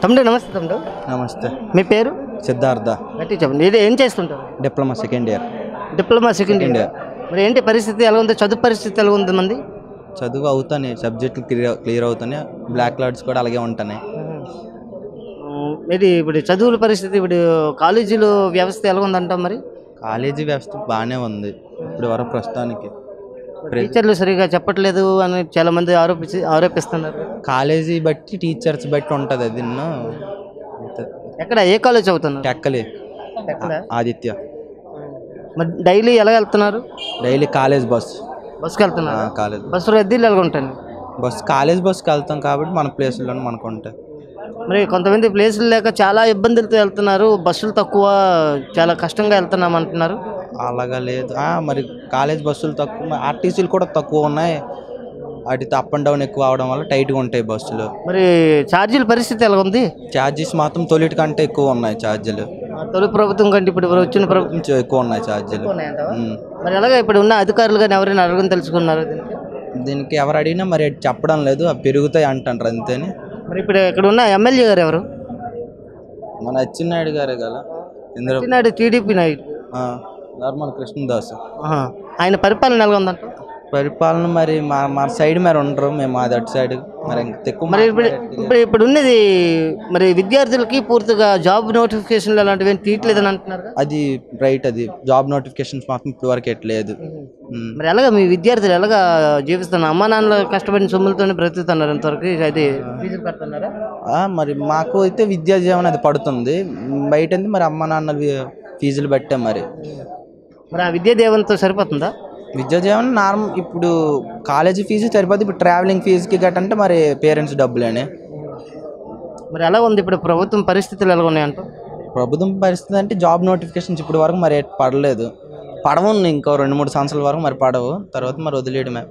తమ్ముడు నమస్తే తమ్ముడు. నమస్తే. మీ పేరు? సిద్ధార్థ. గట్టి చెప్పండి. ఇది ఏం చేస్తుంటారు? Diploma second year. Diploma second year. మరి ఏంటి పరిస్థితి ఎలా ఉంది? చదువు పరిస్థితి ఎలా ఉంది మంది? చదువు అవుతానే, సబ్జెక్టులు క్లియర్ అవుతానే, బ్లాక్ కార్డ్స్ కూడా అలాగే ఉంటాయి. మరి ఇప్పుడు చదువుల పరిస్థితి, ఇప్పుడు కాలేజీలో వ్యవస్థ ఎలా ఉందంటాం? మరి కాలేజీ వ్యవస్థ బాగానే ఉంది ఇప్పుడు వరకు ప్రస్తుతానికి. టీచర్లు సరిగా చెప్పట్లేదు అని చాలా మంది ఆరోపిస్తున్నారు. కాలేజీ బట్టి టీచర్స్ బట్టి ఉంటుంది. అది ఎక్కడ ఏ కాలేజ్ చదువుతున్నారు? టెక్కలే ఆదిత్య. మరి డైలీ ఎలా వెళ్తున్నారు? డైలీ కాలేజ్ బస్కి వెళ్తున్నారు. కాలేజ్ బస్సులో ఎద్దీలు ఎలా ఉంటాయి? కాలేజ్ బస్కి వెళ్తాం కాబట్టి మన ప్లేసుల్లో మనకు ఉంటాయి. మరి కొంతమంది ప్లేసులు లేక చాలా ఇబ్బందులతో వెళ్తున్నారు. బస్సులు తక్కువ, చాలా కష్టంగా వెళ్తున్నాం అంటున్నారు. అలాగా లేదు. మరి కాలేజ్ బస్సులు తక్కువ, ఆర్టీసీలు కూడా తక్కువ ఉన్నాయి. వాటితో అప్ అండ్ డౌన్ ఎక్కువ అవడం వల్ల టైట్గా ఉంటాయి బస్సులు. మరి ఛార్జీల పరిస్థితి ఎలా ఉంది? ఛార్జెస్ మాత్రం తొలిటి కంటే ఎక్కువ ఉన్నాయి ఛార్జీలు. తొలి ప్రభుత్వం కంటే ఇప్పుడు వచ్చిన ప్రభుత్వం ఎక్కువ ఉన్నాయి ఛార్జీలు. మరి అలాగే ఇప్పుడు ఉన్న అధికారులు కానీ ఎవరైనా అడగని తెలుసుకున్నారు? దీనికి ఎవరు అడిగినా మరి చెప్పడం లేదు, అవి పెరుగుతాయి అంటారు అంతేని. మరి ఇప్పుడు ఇక్కడ ఉన్న ఎమ్మెల్యే గారు ఎవరు? మన అచ్చెన్నాయుడు గారే కదా. అచ్చెన్నాయుడు టీడీపీ నాయుడు. నార్మల్ కృష్ణదాస్. ఆయన పరిపాలన ఎలా ఉందంట? పరిపాలన మరి మా సైడ్ మరి ఉండరు, మేము అది అటు సైడ్ మరి ఎక్కువ. మరి ఇప్పుడు ఉన్నది మరి విద్యార్థులకి పూర్తిగా జాబ్ నోటిఫికేషన్లు అలాంటివి తీయట్లేదని అంటున్నారు. అది రైట్. అది జాబ్ నోటిఫికేషన్స్ మాత్రం ఇప్పుడు వరకు ఎట్లేదు. మరి ఎలాగా మీ విద్యార్థులు ఎలాగా జీవిస్తున్నారు? అమ్మా నాన్నలు కష్టపడిన సొమ్ములతోనే బ్రతుకుతున్నారు ఇంతవరకు. అది ఫీజులు కడుతున్నారా? మరి మాకు అయితే విద్యా జీవనం అది పడుతుంది బయట. మరి అమ్మ నాన్నలు ఫీజులు బట్టే మరి ఆ విద్యా దీవెనతో సరిపోతుందా? విద్యా జీవనం నార్మల్. ఇప్పుడు కాలేజీ ఫీజు సరిపోతుంది. ఇప్పుడు ట్రావెలింగ్ ఫీజుకి గట్టంటే మరి పేరెంట్స్ డబ్బులేనే. మరి ఎలా ఉంది ఇప్పుడు ప్రభుత్వం పరిస్థితులు ఎలా ఉన్నాయంట? ప్రభుత్వం పరిస్థితి అంటే జాబ్ నోటిఫికేషన్స్ ఇప్పుడు వరకు మరి పడలేదు. పడవు, ఇంకో 2-3 సంవత్సరాల వరకు మరి పడవు. తర్వాత మరి వదిలేయడమే.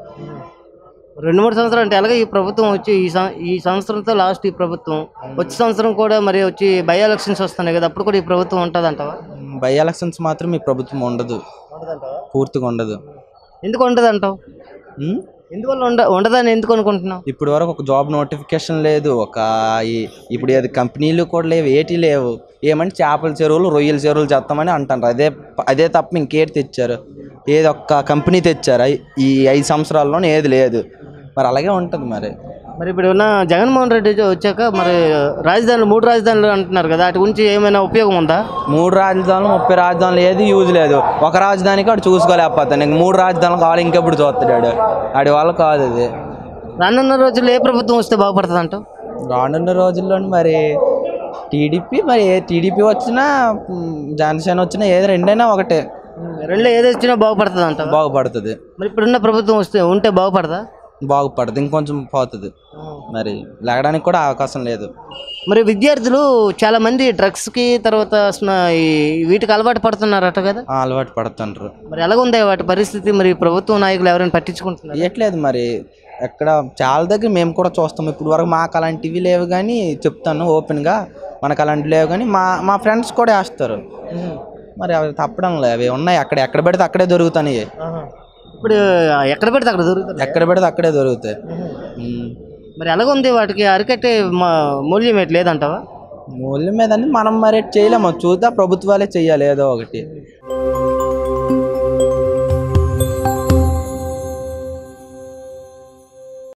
2-3 సంవత్సరాలు అంటే అలాగే ఈ ప్రభుత్వం వచ్చి ఈ సంవత్సరంతో లాస్ట్ ఈ ప్రభుత్వం. వచ్చే సంవత్సరం కూడా మరి వచ్చి బై ఎలక్షన్స్ వస్తున్నాయి కదా, అప్పుడు కూడా ఈ ప్రభుత్వం ఉంటుంది అంటావా? బై ఎలక్షన్స్ మాత్రం ఈ ప్రభుత్వం ఉండదు, పూర్తిగా ఉండదు. ఎందుకు ఉండదు అంటావు? ఎందువల్ల ఉండదని ఎందుకు అనుకుంటున్నావు? ఇప్పుడు వరకు ఒక జాబ్ నోటిఫికేషన్ లేదు. ఇప్పుడు ఏది కంపెనీలు కూడా లేవు, ఏటీ లేవు. ఏమంటే చేపల చెరువులు, రొయ్యల చెరువులు చేస్తామని అంటారు. అదే తప్ప ఇంకేటి తెచ్చారు? ఏది ఒక్క కంపెనీ తెచ్చారు ఈ 5 సంవత్సరాల్లోనే? ఏది లేదు. మరి అలాగే ఉంటుంది. మరి ఇప్పుడు ఉన్న జగన్మోహన్ రెడ్డి వచ్చాక మరి రాజధానులు 3 రాజధానులు అంటున్నారు కదా, వాటి గురించి ఏమైనా ఉపయోగం ఉందా? 3 రాజధానులు 30 రాజధానులు ఏది యూజ్ లేదు. ఒక రాజధానికి వాడు చూసుకోలేకపోతాను. ఇంక 3 రాజధానులు కావాలి, ఇంకెప్పుడు చూస్తాడు వాడి వల్ల కాదు. అది రానున్న రోజుల్లో ఏ ప్రభుత్వం వస్తే బాగుపడుతుంది అంటావు? రానున్న రోజుల్లో మరి టీడీపీ, మరి టీడీపీ వచ్చినా జనసేన వచ్చినా ఏది రెండైనా ఒకటే. రెండులో ఏది వచ్చినా బాగుపడుతుంది అంట? బాగుపడుతుంది. మరి ఇప్పుడున్న ప్రభుత్వం ఉంటే బాగుపడదా? బాగుపడుతుంది, ఇంకొంచెం పోతుంది. మరి లేగడానికి కూడా అవకాశం లేదు. మరి విద్యార్థులు చాలా మంది డ్రగ్స్కి తర్వాత వీటికి అలవాటు పడుతున్నారట కదా? అలవాటు పడుతుంటారు. మరి ఎలాగుంది వాటి పరిస్థితి? మరి ప్రభుత్వ నాయకులు ఎవరైనా పట్టించుకుంటున్నారు? ఎట్లేదు. మరి ఎక్కడ చాలా దగ్గర మేము కూడా చూస్తాం. ఇప్పుడు వరకు మాకు అలాంటివి లేవు, కానీ చెప్తాను ఓపెన్గా, మనకు అలాంటివి లేవు. కానీ మా ఫ్రెండ్స్ కూడా వేస్తారు. మరి అవి తప్పడం లేదు. అవి ఉన్నాయి, ఎక్కడ పెడితే అక్కడే దొరుకుతాయి. ఇప్పుడు ఎక్కడ పెడితే అక్కడ దొరుకుతాయి. ఎక్కడ పెడితే అక్కడే దొరుకుతాయి. మరి ఎలాగుంది? వాటికి అరికట్టే మూల్యం ఏంటి లేదంటావా? మూల్యం మీద మనం మరి చేయలేము. చూద్దా ప్రభుత్వాలే చెయ్యాలి ఏదో ఒకటి.